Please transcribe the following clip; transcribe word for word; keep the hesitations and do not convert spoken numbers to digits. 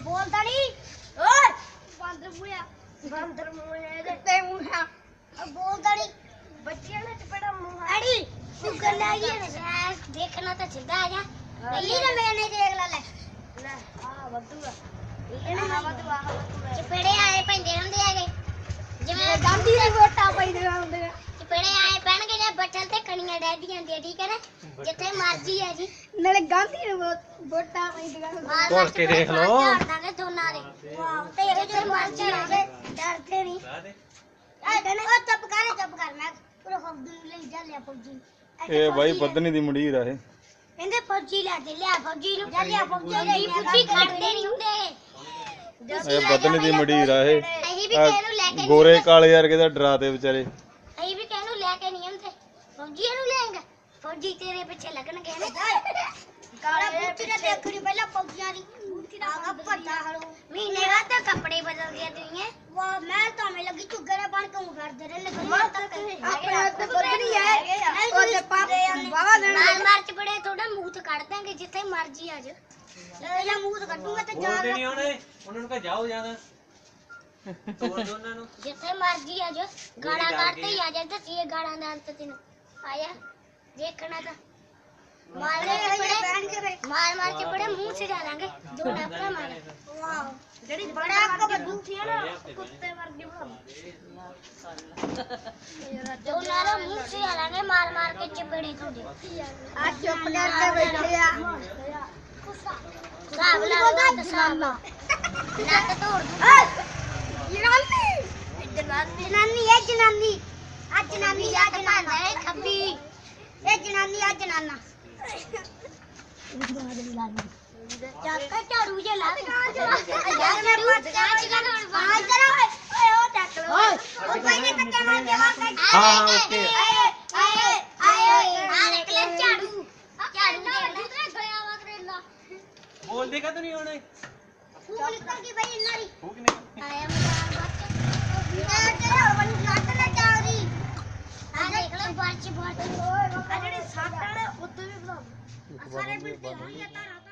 बोलता नहीं ओए बंदर मुया बंदर मुया ते मुया अब बोलता नहीं बच्चियां ने चपड़ा मुंह अड़ी तू कर ले ये देखना तो चलता आ जा पहली ना मैंने देख ला ले ले हां बदूगा ये ना बदूगा चपड़े आए पैंदे हुंदे आगे जिवें गांधी दी वोटा पैंदे हुंदे चपड़े आए पैण के जे बटल ते कणियां डैडी आंदी ठीक है ना जिथे मर्जी है जी नाले गांधी दी वोटा पैंदे बोल के देख लो दांगे दोना दे वाह ते जिथे मर्जी आ जाए डरते नहीं ए ओ चुप कर चुप कर मैं पूरा फौजी ले जा ले फौजी ए भाई बदनी दी मंडीर है कहंदे फौजी ले दे ले फौजी नु जा ले फौजी दी पुੱਠੀ ਖੜਦੇ ਨਹੀਂ ਹੁੰਦੇ ਇਹ ਬਦਨੀ ਦੀ ਮੰਡੀਰ ਆ ਇਹ ਅਸੀਂ ਵੀ ਕਹਿ ਨੂੰ ਲੈ ਕੇ ਗੋਰੇ ਕਾਲੇ ਵਰਗੇ ਦਾ ਡਰਾਤੇ ਵਿਚਾਰੇ ਅਸੀਂ ਵੀ ਕਹਿ ਨੂੰ ਲੈ ਕੇ ਨਹੀਂ ਆਉਂਦੇ ਫੌਜੀ ਨੂੰ ਲੈਂਗਾ ਫੌਜੀ ਤੇਰੇ ਪਿੱਛੇ ਲੱਗਣਗੇ ਨਾ ਕਾਲਾ ਪੁੱਛੀ ਨੇ ਦੇਖਣੀ ਪਹਿਲਾਂ ਫੌਜੀਆਂ ਦੀ ਪੁੱਛੀ ਦਾ ਆਗਾ ਪੱਟਾ ਹਲੋ ਮਹੀਨੇ ਬਾਅਦ ਤਾਂ ਕੱਪੜੇ ਬਦਲ ਗਿਆ ਤੁਸੀਂ ਵਾਹ ਮੈਂ ਤਾਂ ਮੈਂ ਲੱਗੀ ਝੁੱਗਰੇ ਬਣ ਕੇ ਫਿਰਦੇ ਰਹੇ ਲੱਗੀ ਆਪਣੇ ਤੇ ਬਦਨੀ ਹੈ ਉਹਦੇ ਪਾਪੇ ਬਾਵਾ ਦੇਣ ਮਾਰ ਮਾਰ ਚ ਬੜੇ ਥੋੜਾ ਮੂੰਹ ਤੇ ਕੱਢ ਦਾਂਗੇ ਜਿੱਥੇ ਮਰਜੀ ਆ ਜਾ ਪਹਿਲਾਂ ਮੂੰਹ ਤੇ ਕੱਢੂਗਾ ਤੇ ਜਾ ਨਹੀਂ ਉਹਨੇ ਉਹਨਾਂ ਨੂੰ ਕਹ ਜਾਓ ਜਾਣਾ ਤੋੜ ਦੋ ਉਹਨਾਂ ਨੂੰ ਜਿੱਥੇ ਮਰਜੀ ਆ ਜਾ ਗਾਲਾਂ ਕੱਢਦੇ ਹੀ ਆ ਜਾ ਤੇ ਇਹ ਗਾਲਾਂ ਦਾ ਅੰਤ ਤੈਨੂੰ ਆਇਆ देखना था मारने बड़े मार मार के बड़े मुंह से डालेंगे जो डबरा मारे वाह जड़ी बड़ा आपका बदू थी ना कुत्ते वर्गी बड़ा जो नारा मुंह से डालेंगे मार मार के चपेड़े थोड़े आज चुप करके बैठे आ साहब ला साहब ना तो तोड़ जनानी जनानी जनानी है जनानी आज जनानी याद मानना है खब्बी ए जनानी आ जनाना चाका झाड़ू जे ला यार मैं मत कांच का बाहर करो ओए ओ टक लो ओ पहले कच्चा मार के वहां हां हां ओके आए आए आए आ देख ले झाड़ू झाड़ू देख ले गया वा करेला बोल देगा तो नहीं होने फूक निकल गई भाई इन्हारी फूक नहीं आया मजाक बात ये तेरे वन नाट ना चावरी आ देख ले बाची बाची ओए आ जेडी सात वाले उद्दे भी बता सारे मिलते होई तारा